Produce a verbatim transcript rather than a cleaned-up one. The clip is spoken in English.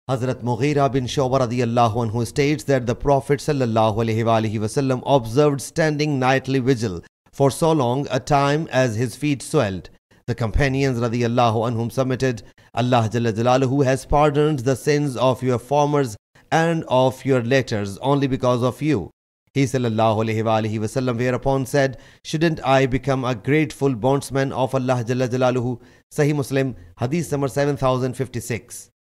Hazrat Mughira bin Shu'bah radiyallahu anhu states that the Prophet sallallahu alaihi wasallam observed standing nightly vigil for so long a time as his feet swelled. The companions radiyallahu anhum submitted, Allah Jalla Jalaluhu has pardoned the sins of your formers and of your laters only because of you. He sallallahu alaihi wasallam whereupon said, shouldn't I become a grateful bondsman of Allah Jalla Jalaluhu? Sahih Muslim Hadees number seven thousand fifty-six.